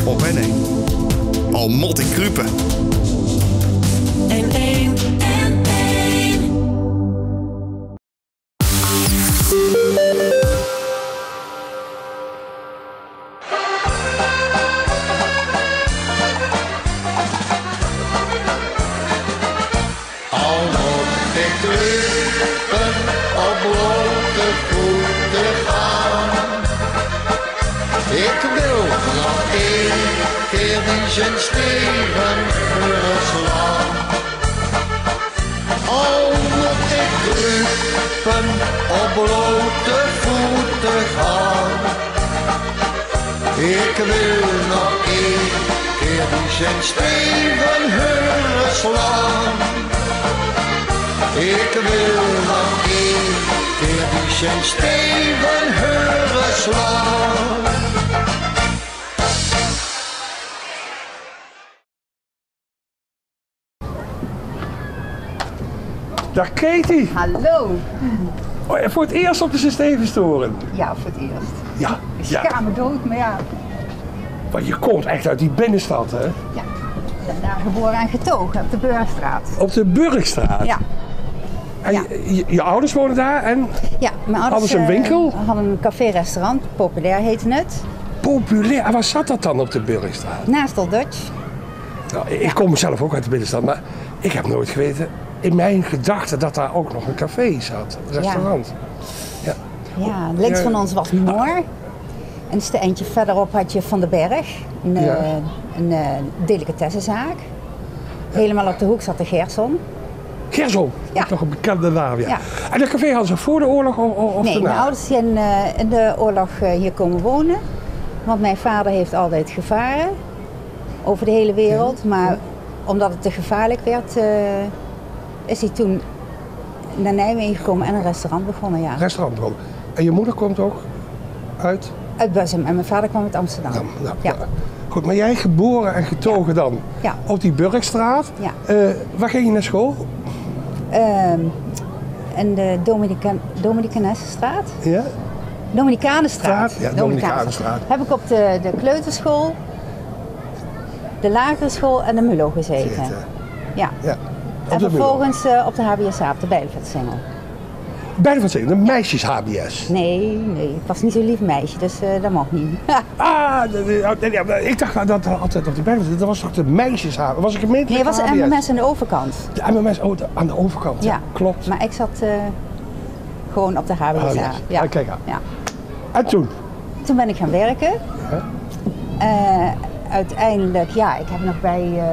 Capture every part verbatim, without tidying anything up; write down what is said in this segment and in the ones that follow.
op N één. Al mot ik krupen. N één, N één. Al moet ik kruipen op blote voeten gaan. Ik wil nog één keer die zijn steven slaan. Al moet ik kruipen op blote voeten gaan. Ik wil nog één keer die zijn steven slaan. Ik wil nog één keer die zijn steven horen slaan. Dag Katie. Hallo. Oh, voor het eerst op de Sint-Stevenstoren. Ja, voor het eerst. Ja, Ik ja. schaam me dood, maar ja. Want je komt echt uit die binnenstad, hè? Ja. Ik ben daar geboren en getogen, op de Burgstraat. Op de Burgstraat. Ja. En Ja. je, je, je ouders wonen daar en Ja, mijn ouders Hadden ze een eh, winkel? hadden een café-restaurant, Populair heette het. populair. En waar zat dat dan op de Burgstraat? Naast Old Dutch. Nou, ik kom zelf ook uit de binnenstad, maar ik heb nooit geweten in mijn gedachten dat daar ook nog een café zat, een restaurant. Ja. Ja, links Ja. van ons was Moor. En een eentje verderop had je Van den Berg, een, Ja. eh, een uh, delicatessenzaak. Helemaal op de hoek zat de Gerson. Gerson, Ja. ook nog een bekende naam. Ja. Ja. En dat café hadden ze voor de oorlog of, of Nee, daarna? mijn ouders zijn uh, in de oorlog uh, hier komen wonen. Want mijn vader heeft altijd gevaren over de hele wereld. Maar omdat het te gevaarlijk werd, uh, is hij toen naar Nijmegen gekomen en een restaurant begonnen. Ja. Restaurant begonnen. En je moeder komt ook uit? Uit Bussum en mijn vader kwam uit Amsterdam. Nou, nou, Ja. ja. Goed, maar jij geboren en getogen dan Ja. op die Burgstraat. Ja. Uh, waar ging je naar school? Uh, in de Dominica Dominicanessenstraat. Ja? Dominicanenstraat. Straat? Ja, Dominicanenstraat. Heb ik op de, de kleuterschool, de lagere school en de Mullo gezeten. Zitten. Ja. Ja. Op En de vervolgens uh, op de H B S A, op de Bijlevetsingel. Bijna van zeggen, de meisjes H B S. Nee, nee, ik was niet zo'n lief meisje, dus uh, dat mag niet. Ah, de, de, de, ja, ik dacht dat dat altijd op de Bijna dat was toch de meisjes H B S? Was ik gemeente? Nee, het was de M M S aan de overkant. De M M S oh, de, aan de overkant, ja. Ja, Klopt. Maar ik zat uh, gewoon op de H B S A. Oh, yes. Ja. Ah, kijk aan. Ja. En toen? Toen ben ik gaan werken. Ja. Uh, uiteindelijk, ja, ik heb nog bij, uh, uh,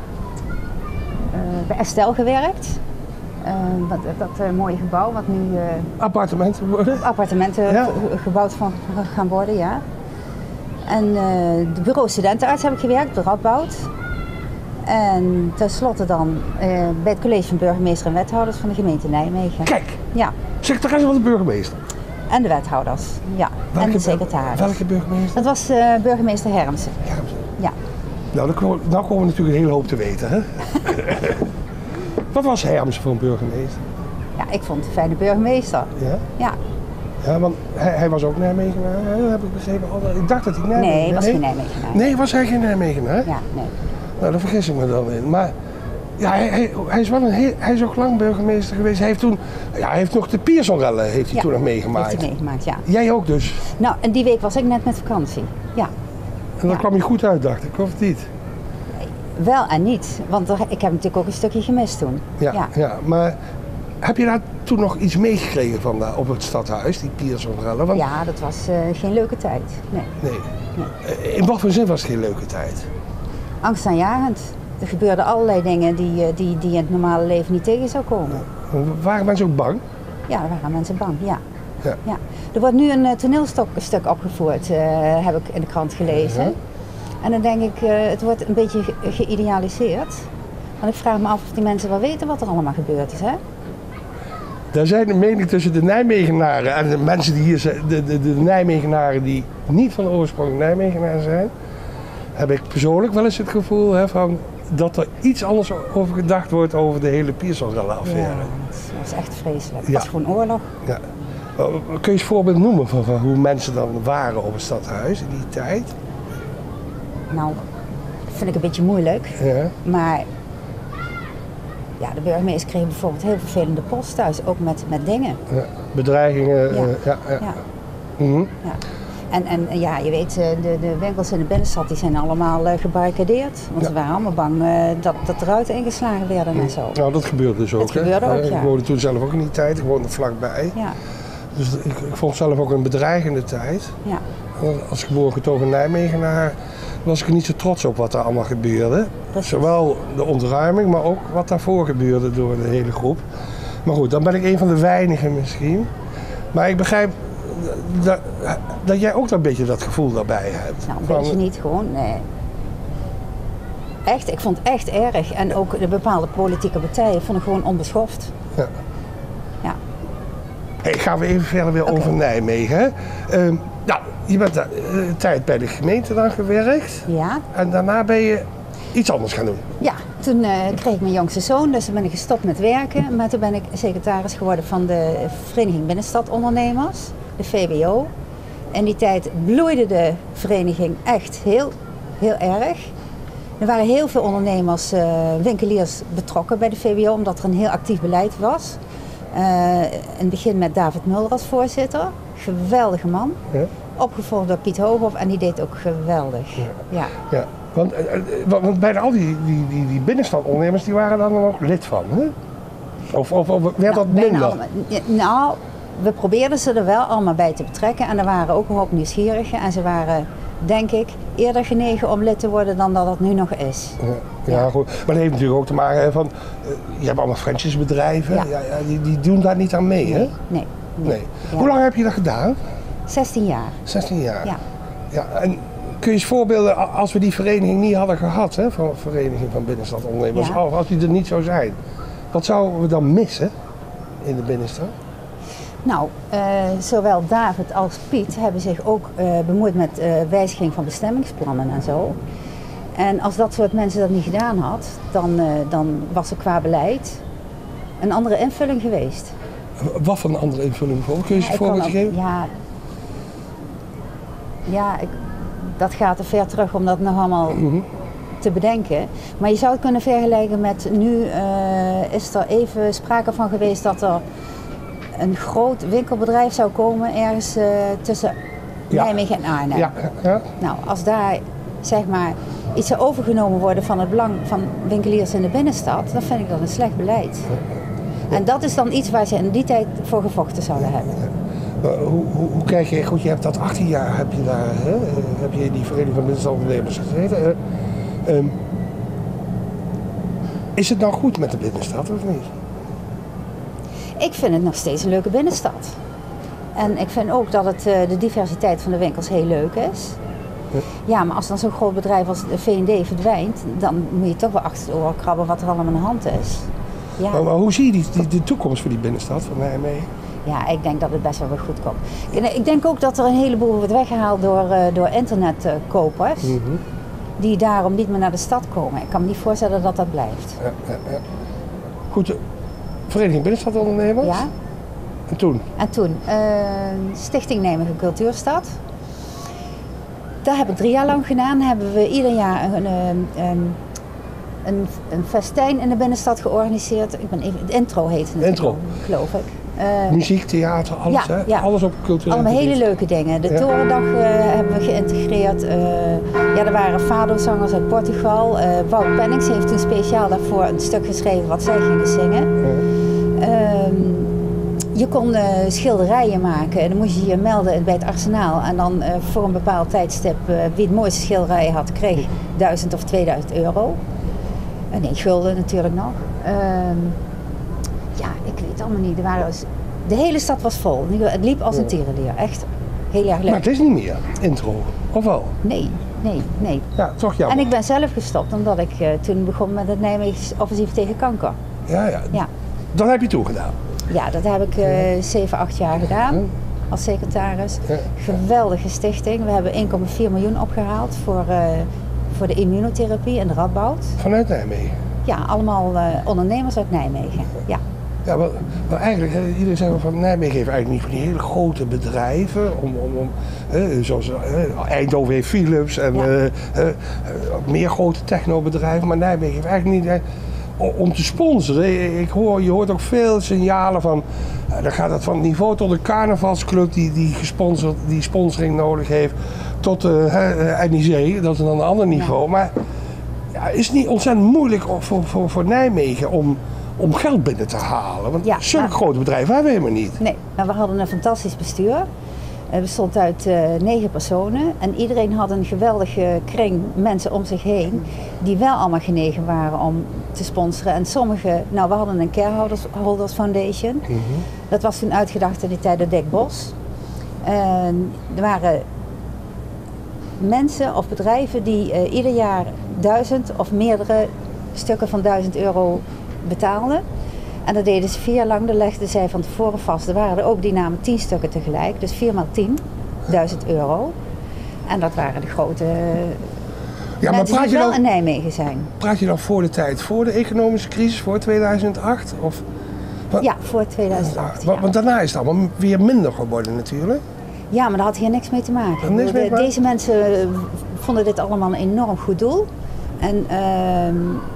bij Estelle gewerkt. Uh, dat dat uh, mooie gebouw wat nu uh, Appartementen worden? appartementen Ja. ge- gebouwd van, gaan worden, ja. En uh, de bureau studentenarts heb ik gewerkt, de Radboud. En tenslotte dan uh, bij het college van burgemeester en wethouders van de gemeente Nijmegen. Kijk, Ja, secretaris van de burgemeester. en de wethouders, ja. en de secretaris. Welke burgemeester? Dat was uh, burgemeester Hermsen. Ja. Ja. Nou, dan komen, nou komen we natuurlijk een hele hoop te weten, hè? Wat was Hermsen voor een burgemeester? Ja, ik vond het een fijne burgemeester. Ja? Ja. Ja, want hij, hij was ook Nijmegenaar, hè? Heb ik begrepen. Ik dacht dat hij Nijmegenaar Nee, hij was geen Nijmegenaar. Nee, was hij geen Nijmegenaar? Ja, nee. Nou, daar vergis ik me dan in. Maar ja, hij, hij, hij is wel een heel, hij is ook lang burgemeester geweest. Hij heeft toen, ja, hij heeft nog de Piersonrellen heeft hij Ja, toen nog meegemaakt. heeft hij meegemaakt, ja. Jij ook dus. Nou, en die week was ik net met vakantie. Ja. En dan Ja. kwam je goed uit, dacht ik, of niet? Wel en niet, want er- ik heb natuurlijk ook een stukje gemist toen. Ja, ja. Ja. Maar heb je daar toen nog iets meegekregen van daar op het stadhuis, die Piersonrellen? Want Ja, dat was uh, geen leuke tijd. Nee. nee. Eh, In wat voor zin was het geen leuke tijd? Angstaanjagend. Er gebeurden allerlei dingen die, uh, die, die in het normale leven niet tegen zou komen. Waren mensen ook bang? Ja, daar waren mensen bang, ja. Ja. Ja. Er wordt nu een uh, toneelstuk stuk opgevoerd, uh, heb ik in de krant gelezen. Ja. En dan denk ik, uh, het wordt een beetje ge- geïdealiseerd. Want ik vraag me af of die mensen wel weten wat er allemaal gebeurd is, hè? Daar zijn de meningen tussen de Nijmegenaren en de mensen die hier zijn, de, de, de Nijmegenaren die niet van oorsprong Nijmegenaar zijn, heb ik persoonlijk wel eens het gevoel hè, van dat er iets anders over gedacht wordt over de hele Piersonrellen-affaire. Ja, dat is- dat is echt vreselijk. Ja. Het was gewoon oorlog. Ja. Uh, Kun je eens voorbeeld noemen van, van hoe mensen dan waren op het stadhuis in die tijd? Nou, dat vind ik een beetje moeilijk. Ja. Maar ja, de burgemeester kreeg bijvoorbeeld heel vervelende post thuis, ook met, met dingen. Ja. Bedreigingen. Ja. eh, ja, ja. Ja. Mhm. Ja. En, en ja, je weet, eh, de, de winkels in de binnenstad die zijn allemaal uh, gebarricadeerd. Want Ja. ze waren allemaal bang uh, dat, dat de ruiten ingeslagen werden en zo. Nou, dat gebeurde dus ook. Dat gebeurde hè. ook, Eh, ja. Ik woonde toen zelf ook in die tijd, ik woonde vlakbij. Ja, Dus ik, ik vond zelf ook een bedreigende tijd. ja, Als geboren getogen Nijmegenaar was ik er niet zo trots op wat er allemaal gebeurde. Precies. Zowel de ontruiming, maar ook wat daarvoor gebeurde door de hele groep. Maar goed, dan ben ik een van de weinigen misschien. Maar ik begrijp dat, dat jij ook een beetje dat gevoel daarbij hebt. nou een Van- beetje niet gewoon, nee. Echt, ik vond het echt erg. En ook de bepaalde politieke partijen vonden gewoon onbeschoft. Ja. Ja. Hey, gaan we even verder weer Oké. over Nijmegen. Hè? Ehm, nou, je bent daar, eh, een tijd bij de gemeente dan gewerkt. Ja, En daarna ben je iets anders gaan doen. ja. Toen uh, kreeg ik mijn jongste zoon, dus toen ben ik gestopt met werken. Maar toen ben ik secretaris geworden van de Vereniging Binnenstadondernemers, de V B O. In die tijd bloeide de vereniging echt heel, heel erg. Er waren heel veel ondernemers, uh, winkeliers betrokken bij de V B O, omdat er een heel actief beleid was. Uh, in het begin met David Mulder als voorzitter. Geweldige man. Ja? Opgevolgd door Piet Hooghoff en die deed ook geweldig. Ja. Ja, want, eh, eh, want want bijna al die, die, die, die binnenstadondernemers die waren daar dan ook lid van, hè? Of, of, of werd Nou, dat bijna minder? allemaal. Ja, nou, we probeerden ze er wel allemaal bij te betrekken en er waren ook een hoop nieuwsgierigen en ze waren, denk ik, eerder genegen om lid te worden dan dat het nu nog is. Ja, ja, goed. Maar dat heeft natuurlijk ook te maken hè, van, eh, je hebt allemaal franchisebedrijven, Ja. ja. Ja, die, die doen daar niet aan mee, hè? Nee, nee. Nee. Ja. Hoe lang heb je dat gedaan? zestien jaar. zestien jaar. Ja. Ja, en kun je eens voorbeelden, a- als we die vereniging niet hadden gehad, hè, van Vereniging van Binnenstadondernemers, Ja. als die er niet zou zijn, wat zouden we dan missen in de binnenstad? Nou, eh, zowel David als Piet hebben zich ook eh, bemoeid met eh, wijziging van bestemmingsplannen en zo. En als dat soort mensen dat niet gedaan had, dan, eh, dan was er qua beleid een andere invulling geweest. Wat voor een andere invulling voor? Kun je eens Ja, een ik kan voorbeeld ook- geven? Ja, ja ik, dat gaat te ver terug om dat nog allemaal Mhm. te bedenken. Maar je zou het kunnen vergelijken met nu eh, is er even sprake van geweest dat er een groot winkelbedrijf zou komen ergens eh, tussen Ja. Nijmegen en Arnhem. Ja, ja. Nou, als daar zeg maar iets zou overgenomen worden van het belang van winkeliers in de binnenstad, dan vind ik dat een slecht beleid. En dat is dan iets waar ze in die tijd voor gevochten zouden hebben. Maar hoe, hoe, hoe krijg je, goed, je hebt dat achttien jaar, heb je daar, hè, eh, heb je in die Vereniging van Binnenstadondernemers gezeten. eh. Ehm, is het nou goed met de binnenstad of niet? Ik vind het nog steeds een leuke binnenstad. En ik vind ook dat het, eh, de diversiteit van de winkels heel leuk is. Ja, maar als dan zo'n groot bedrijf als de V en D verdwijnt, dan moet je toch wel achter het oor krabben wat er allemaal aan de hand is. Ja. Maar, maar hoe zie je die, die, de toekomst voor die binnenstad van Nijmegen? Ja, ik denk dat het best wel weer goed komt. En Ik denk ook dat er een heleboel wordt weggehaald door, eh, door internetkopers. Mhm. Die daarom niet meer naar de stad komen. Ik kan me niet voorstellen dat dat blijft. Ja, ja, ja. Goed, de Vereniging Binnenstadondernemers. Ja? En toen? En toen, eh, Stichting Nijmegen Cultuurstad. Dat heb ik drie jaar lang gedaan. Hebben we ieder jaar een, een, een, een, een festijn in de binnenstad georganiseerd. Ik ben even, het intro heet het Intro. geloof ik. Eh, Muziek, theater, alles, Ja, hè? ja. Alles op cultureel Allemaal hele gebied. leuke dingen. De Ja. Torendag eh, hebben we geïntegreerd. Eh, ja, er waren fado-zangers uit Portugal. Eh Wout Pennings heeft toen speciaal daarvoor een stuk geschreven wat zij gingen zingen. Ja. Ehm, je kon eh, schilderijen maken. Dan moest je je melden bij het arsenaal. En dan eh, voor een bepaald tijdstip, eh, wie het mooiste schilderij had, kreeg duizend of tweeduizend euro. En nee, gulden natuurlijk nog. Ehm, ja, ik weet allemaal niet. Er waren dus- de hele stad was vol. Het liep als een tierenlier. Echt heel erg Maar leuk. het is niet meer intro, of wel? Nee, nee, nee. Ja, toch jammer. En ik ben zelf gestopt omdat ik eh, toen begon met het Nijmegens offensief tegen kanker. Ja, ja. Ja, Dat heb je toegedaan. ja dat heb ik eh zeven, acht jaar gedaan als secretaris. Ja. Geweldige stichting. We hebben één komma vier miljoen opgehaald voor, eh, voor de immunotherapie en de Radboud. Vanuit Nijmegen. Ja, allemaal eh, ondernemers uit Nijmegen. Ja. Ja, maar, maar eigenlijk, hè, iedereen zegt wel van Nijmegen heeft eigenlijk niet van die hele grote bedrijven. Om, om, om, hè, zoals hè, Eindhoven heeft Philips en Ja. eh, eh, eh, meer grote technobedrijven. Maar Nijmegen heeft eigenlijk niet... Hè, om te sponsoren. Ik hoor, je hoort ook veel signalen van, uh, dan gaat het van het niveau tot een carnavalsclub die, die, gesponsord, die sponsoring nodig heeft, tot uh, uh, N I C, dat is dan een ander niveau. Ja. Maar ja, is het niet ontzettend moeilijk voor, voor, voor Nijmegen om, om geld binnen te halen? Want Ja, zulke maar- grote bedrijven hebben we helemaal niet. Nee, maar we hadden een fantastisch bestuur. Het bestond uit uh, negen personen en iedereen had een geweldige kring mensen om zich heen die wel allemaal genegen waren om te sponsoren. En sommige, nou we hadden een Careholders Holders Foundation, Mm-hmm. dat was toen uitgedacht in de tijd door Dick Bos. En er waren mensen of bedrijven die uh, ieder jaar duizend of meerdere stukken van duizend euro betaalden. En dat deden ze vier jaar lang, dat legden zij van tevoren vast. Er waren er ook die namen tien stukken tegelijk, dus vier maal tien, duizend euro. En dat waren de grote Ja, maar mensen praat die je, wel in dan, Nijmegen zijn. praat je dan voor de tijd, voor de economische crisis, voor tweeduizend acht? Of, wat- Ja, voor tweeduizend acht. wa- Ja. Want daarna is het allemaal weer minder geworden natuurlijk. Ja, maar dat had hier niks mee te maken. Had niks Ik bedoel, mee te de- maken? Deze mensen eh, vonden dit allemaal een enorm goed doel. En ehm,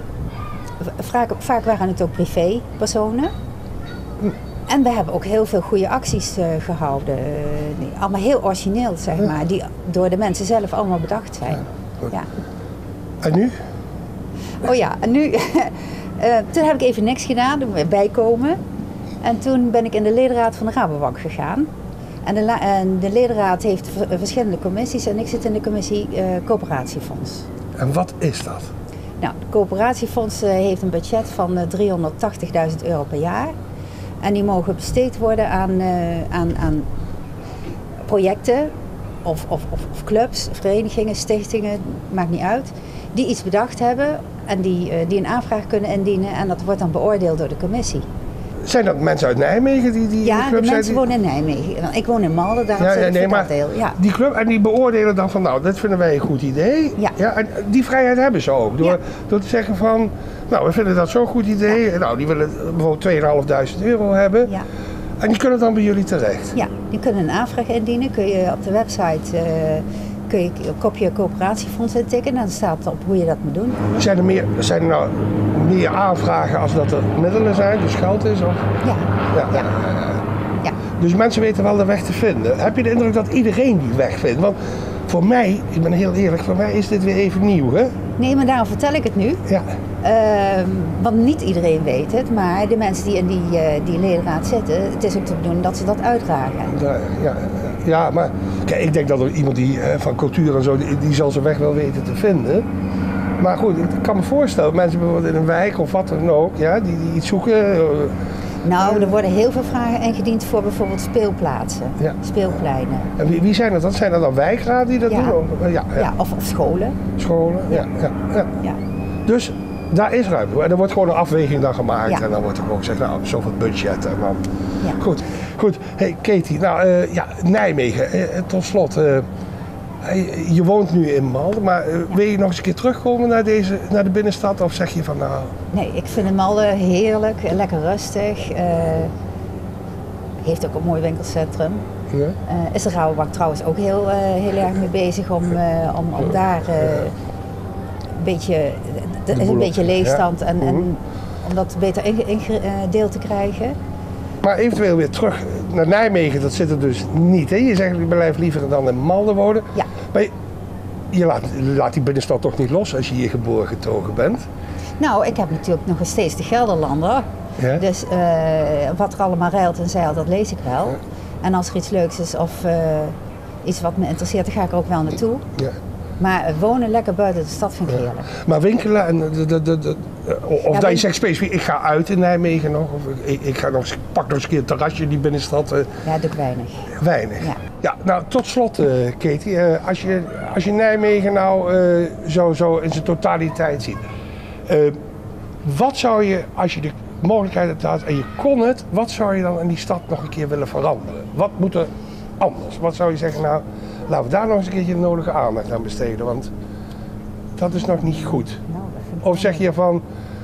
v- vaak, vaak waren het ook privépersonen. En we hebben ook heel veel goede acties eh, gehouden. eh, die allemaal heel origineel, zeg maar. Die door de mensen zelf allemaal bedacht zijn. goed. Ja. En nu? Oh ja, en nu... eh, toen heb ik even niks gedaan, toen weer bijkomen. En toen ben ik in de ledenraad van de Rabobank gegaan. En de, la- en de ledenraad heeft v- verschillende commissies en ik zit in de commissie eh, coöperatiefonds. En wat is dat? Nou, het coöperatiefonds eh, heeft een budget van eh, driehonderdtachtigduizend euro per jaar. En die mogen besteed worden aan, eh, aan, aan projecten of, of, of, of clubs, verenigingen, stichtingen, maakt niet uit. Die iets bedacht hebben en die, eh, die een aanvraag kunnen indienen en dat wordt dan beoordeeld door de commissie. Zijn dat mensen uit Nijmegen die die in Ja, de de club zijn? mensen die- wonen in Nijmegen. Ik woon in Malden, daar Ja, zit ja, ik nee, voor maar dat deel. Ja. die club en die beoordelen dan van nou, dit vinden wij een goed idee. Ja. en die vrijheid hebben ze ook. Door, Ja. door te zeggen van, nou we vinden dat zo'n goed idee. Nou, die willen bijvoorbeeld tweeduizend euro hebben. Ja. En die kunnen dan bij jullie terecht. Ja, je kunt een aanvraag indienen. Kun je op de website eh, kun je een kopje coöperatiefonds intikken en dan staat op hoe je dat moet doen. Zijn er, meer, zijn er nou meer aanvragen als dat er middelen zijn, dus geld is? Of? Ja, Ja, ja, ja. Dus mensen weten wel de weg te vinden. Heb je de indruk dat iedereen die weg vindt? Want voor mij, ik ben heel eerlijk, voor mij is dit weer even nieuw, hè? Nee, maar daarom vertel ik het nu. Ja. Ehm, want niet iedereen weet het, maar de mensen die in die, eh, die ledenraad zitten, het is ook te bedoelen dat ze dat uitdragen. Ja, ja, ja, maar kijk, ik denk dat er iemand die eh, van cultuur en zo, die, die zal zijn weg wel weten te vinden. Maar goed, ik kan me voorstellen, mensen bijvoorbeeld in een wijk of wat dan ook, ja, die, die iets zoeken. eh, Nou, er worden heel veel vragen ingediend voor bijvoorbeeld speelplaatsen, Ja. speelpleinen. En wie, wie zijn dat? Dat zijn dat dan wijkraden die dat Ja. doen? Of, ja, ja. Ja, of, of scholen. Scholen, ja, ja, ja. Ja. Dus daar is ruimte voor. En er wordt gewoon een afweging dan gemaakt. Ja. En dan wordt er ook gezegd, nou, zoveel budget. En dan... Ja. Goed, goed. Hey, Katie, nou eh, ja, Nijmegen, eh, tot slot. eh, eh, je woont nu in Malden, maar eh, wil je nog eens een keer terugkomen naar, deze, naar de binnenstad? Of zeg je van, nou, Nee, ik vind het Malden heerlijk, lekker rustig. eh heeft ook een mooi winkelcentrum. ja? Eh, is de Rabobank trouwens ook heel, eh, heel erg mee bezig om, eh, om, om daar eh, een beetje, er is een beetje leegstand en, en om dat beter ingedeeld te krijgen. Maar eventueel weer terug naar Nijmegen, dat zit er dus niet. Hè? Je zegt, ik blijf liever dan in Malden wonen. Ja. Maar je, je laat, je laat die binnenstad toch niet los als je hier geboren getogen bent? Nou, ik heb natuurlijk nog steeds de Gelderlander. Ja? Dus eh, wat er allemaal ruilt en zeilt, dat lees ik wel. En als er iets leuks is of eh, iets wat me interesseert, dan ga ik er ook wel naartoe. Ja. Maar eh, wonen lekker buiten de stad vind ik heerlijk. Maar winkelen, en de, de, de, de- of Ja, dat je win- zegt specifiek, ik ga uit in Nijmegen nog, of ik, ik ga nog, eens- pak nog eens een keer een terrasje in die binnenstad, eh, Ja, doe ik weinig. weinig. Ja. Ja, nou tot slot eh, Katie, eh, als, je, als je Nijmegen nou eh, zo, zo in zijn totaliteit ziet, eh, wat zou je, als je de mogelijkheid hebt gehad en je kon het, wat zou je dan in die stad nog een keer willen veranderen? Wat moet er anders? Wat zou je zeggen, nou laten we daar nog eens een keertje de nodige aandacht aan besteden, want dat is nog niet goed. Nou, dat vind ik Of zeg je van,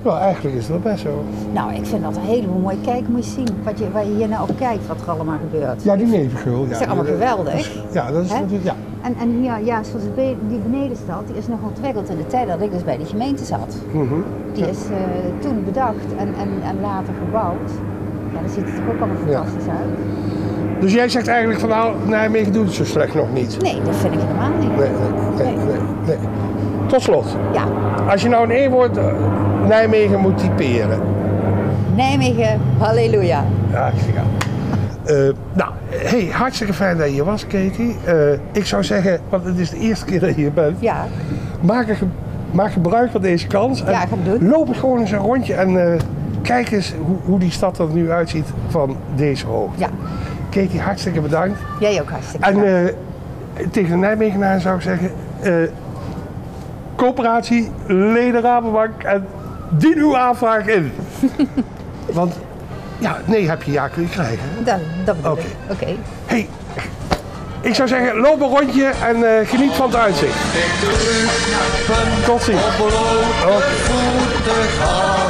Nou, eigenlijk is dat best zo. Nou, ik vind dat een heleboel mooi. Kijk, moet je zien wat je, waar je hier nou op kijkt, wat er allemaal gebeurt. Ja, die nevengul. Ja, Dat is allemaal die- geweldig. Ja, dat is Hè? natuurlijk, ja. En, en hier, ja, zoals de be- die benedenstad, die is nog ontwikkeld in de tijd dat ik dus bij de gemeente zat. Mhm. Die is uh, toen bedacht en, en, en later gebouwd. Ja, dan ziet het er ook allemaal Ja. fantastisch uit. Dus jij zegt eigenlijk van nou, Nijmegen doet het zo slecht nog niet. Nee, dat vind ik helemaal niet. Nee, nee, nee, nee, nee. Tot slot, Ja, als je nou in één woord uh, Nijmegen moet typeren. Nijmegen, halleluja. Ja, ja. Uh, nou, hey, hartstikke fijn dat je hier was, Katie. Uh, ik zou zeggen, want het is de eerste keer dat je hier bent. Ja, Maak, er ge- maak gebruik van deze kans. En Ja, ga ik doen. loop eens gewoon eens een rondje en uh, kijk eens hoe, hoe die stad er nu uitziet van deze hoogte. ja. Katie, hartstikke bedankt. Jij ook hartstikke En bedankt. uh, tegen de Nijmegenaren zou ik zeggen, uh, coöperatie, leden Rabobank en dien uw aanvraag in. Want ja, nee heb je ja kunnen krijgen. Dat, dat bedoel Oké. ik. Oké. Hey, ik zou zeggen, loop een rondje en uh, geniet van het uitzicht. Tot ziens. Op blote voeten gaan.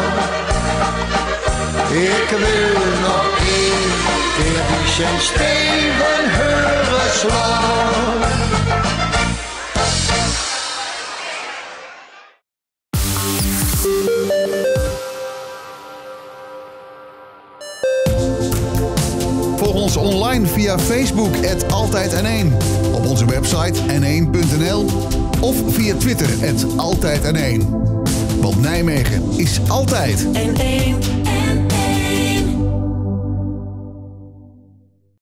Ik wil nog één keer die zijn steven horen slaan. Volg ons online via Facebook at Altijd N één. Op onze website n één punt n l of via Twitter at Altijd N één. Want Nijmegen is altijd N één.